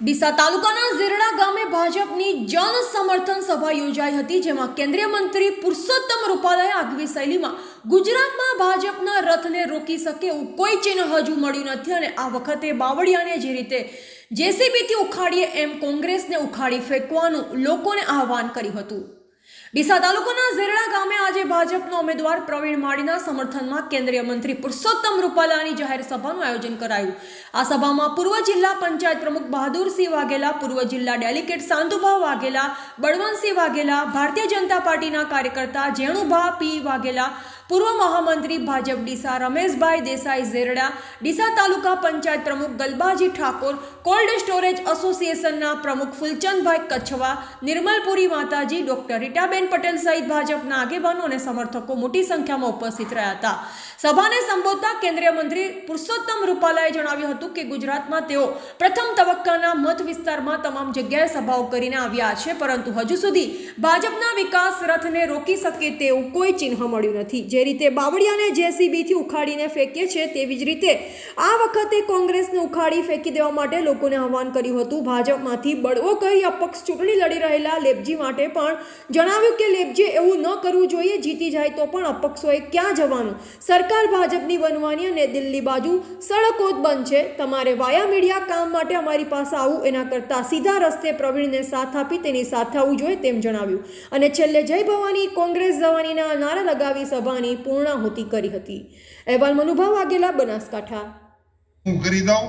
ડીસા તાલુકાના ઝેરડા ગામે ભાજપની જન સમર્થન સભા યોજાઈ હતી, જેમાં કેન્દ્રીય મંત્રી પુરુષોત્તમ રૂપાલાએ આગવી શૈલીમાં ગુજરાતમાં ભાજપના રથને રોકી શકે એવું કોઈ ચિહ્ન હજુ મળ્યું નથી અને આ વખતે બાવળિયાને જે રીતે જેસીબીથી ઉખાડીએ એમ કોંગ્રેસને ઉખાડી ફેંકવાનું લોકોને આહવાન કર્યું હતું। ડીસા તાલુકાના ઝેરડા ગામે આજે ભાજપનો ઉમેદવાર પ્રવીણ માળીના સમર્થનમાં કેન્દ્રીય મંત્રી પુરુષોત્તમ રૂપાલાની જાહેર સભાનું આયોજન કરાયું। આ સભામાં પૂર્વ જિલ્લા પંચાયત પ્રમુખ બહાદુરસિંહ વાઘેલા, પૂર્વ જિલ્લા ડેલિગેટ સાંતુભા વાઘેલા, બળવંતસિંહ વાઘેલા, ભારતીય જનતા પાર્ટીના કાર્યકર્તા જેણુભા પી વાઘેલા, પૂર્વ મહામંત્રી ભાજપ ડીસા રમેશભાઈ દેસાઈ ઝેરડા, ડીસા તાલુકા પંચાયત પ્રમુખ ગલબાજી ઠાકોર, કોલ્ડ સ્ટોરેજ એસોસિએશનના પ્રમુખ ફૂલચંદભાઈ કચ્છવા, નિર્મલપુરી માતાજી, ડોક્ટર રીટાબેન પટેલ સહિત ભાજપના આગેવાનો અને સમર્થકો મોટી સંખ્યામાં ઉપસ્થિત રહ્યા હતા। સભાને સંબોધતા કેન્દ્રીય મંત્રી પુરુષોત્તમ રૂપાલાએ જણાવ્યું હતું કે ગુજરાતમાં તેઓ પ્રથમ તબક્કાના મત વિસ્તારમાં તમામ જગ્યાએ સભાઓ કરીને આવ્યા છે, પરંતુ હજુ સુધી ભાજપના વિકાસ રથને રોકી શકે તેવું કોઈ ચિહ્ન મળ્યું નથી। જે રીતે બાવળિયાને જેસીબીથી ઉખાડીને ફેંકીએ છે, તેવી જ રીતે આ વખતે કોંગ્રેસને ઉખાડી ફેંકી દેવા માટે લોકોને આહવાન કર્યું હતું। ભાજપમાંથી બળવો કહી અપક્ષ ચૂંટણી લડી રહેલા લેપજી માટે પણ જણાવ્યું કે લેપજી એવું ન કરવું જોઈએ, જીતી જાય તો પણ અપક્ષોએ ક્યાં જવાનું, સરકાર ભાજપની બનવાની અને દિલ્હી બાજુ સડકો જ બંધ છે, તમારે વાયા મીડિયા કામ માટે અમારી પાસે આવવું, એના કરતાં સીધા રસ્તે પ્રવીણને સાથ આપી તેની સાથે આવવું જોઈએ તેમ જણાવ્યું અને છેલ્લે જય ભવાની કોંગ્રેસ જવાનીના નારા લગાવી સભાની પૂર્ણાહુતિ કરી હતી। અહેવાલ મનુભા વાઘેલા, બનાસકાંઠા। હું કરી દઉં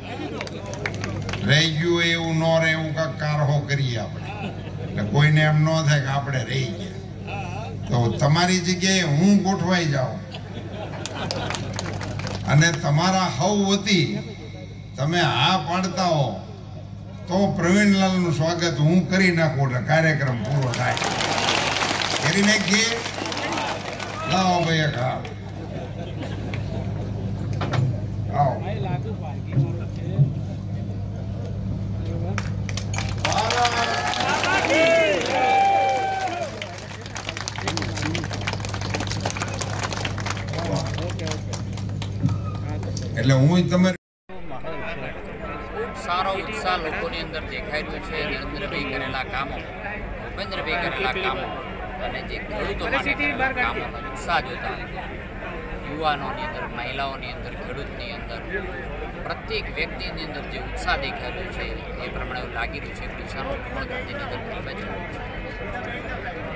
રહી ગયું એવું ન રહે એવું કાંઈક કારહો કરીએ આપણે, એટલે કોઈને એમ ન થાય કે આપણે રહી ગયા, તો તમારી જગ્યાએ હું ગોઠવાઈ જાઉં અને તમારા હવ વતી તમે આ પાડતા હો તો પ્રવીણલાલનું સ્વાગત હું કરી નાખું એટલે કાર્યક્રમ પૂરો થાય। કરી નાખીએ, લાવો ભાઈ એક હાથ આવો। એટલે હું તમે સારો ઉત્સાહ લોકોની અંદર દેખાઈ રહ્યો છે। નરેન્દ્રભાઈ કરેલા કામો, ભૂપેન્દ્રભાઈ કરેલા કામો અને જે ખેડૂતો માટે કરેલા કામોનો ઉત્સાહ જોતા યુવાનોની અંદર, મહિલાઓની અંદર, ખેડૂતની અંદર, પ્રત્યેક વ્યક્તિની અંદર જે ઉત્સાહ દેખાઈ રહ્યો છે એ પ્રમાણે એવું લાગી રહ્યું છે કે ડીસાનું પણ ગાંધીનગર ખૂબ જ